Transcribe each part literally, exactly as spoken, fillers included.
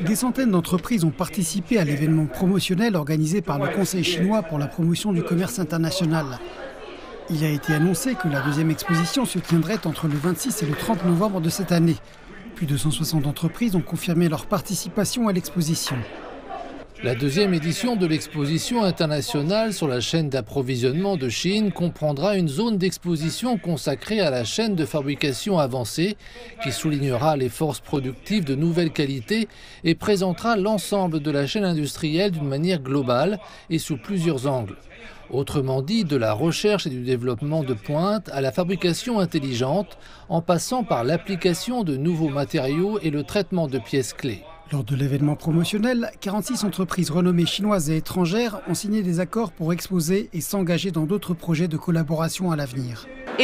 Des centaines d'entreprises ont participé à l'événement promotionnel organisé par le Conseil chinois pour la promotion du commerce international. Il a été annoncé que la deuxième exposition se tiendrait entre le vingt-six et le trente novembre de cette année. Plus de cent soixante entreprises ont confirmé leur participation à l'exposition. La deuxième édition de l'exposition internationale sur la chaîne d'approvisionnement de Chine comprendra une zone d'exposition consacrée à la chaîne de fabrication avancée qui soulignera les forces productives de nouvelle qualité et présentera l'ensemble de la chaîne industrielle d'une manière globale et sous plusieurs angles. Autrement dit, de la recherche et du développement de pointe à la fabrication intelligente, en passant par l'application de nouveaux matériaux et le traitement de pièces clés. Lors de l'événement promotionnel, quarante-six entreprises renommées chinoises et étrangères ont signé des accords pour exposer et s'engager dans d'autres projets de collaboration à l'avenir. Ce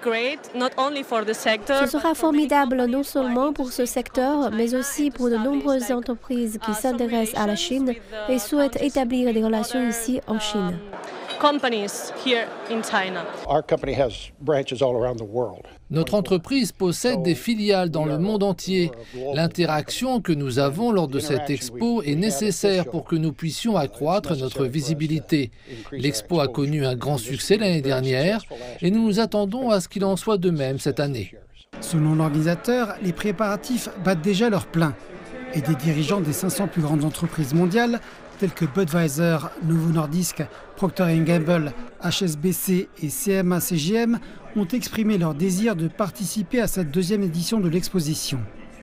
sera formidable non seulement pour ce secteur, mais aussi pour de nombreuses entreprises qui s'intéressent à la Chine et souhaitent établir des relations ici en Chine. Notre entreprise possède des filiales dans le monde entier. L'interaction que nous avons lors de cette expo est nécessaire pour que nous puissions accroître notre visibilité. L'expo a connu un grand succès l'année dernière et nous nous attendons à ce qu'il en soit de même cette année. Selon l'organisateur, les préparatifs battent déjà leur plein. Et des dirigeants des cinq cents plus grandes entreprises mondiales, telles que Budweiser, Novo Nordisk, Procter and Gamble, H S B C et C M A C G M, ont exprimé leur désir de participer à cette deuxième édition de l'exposition.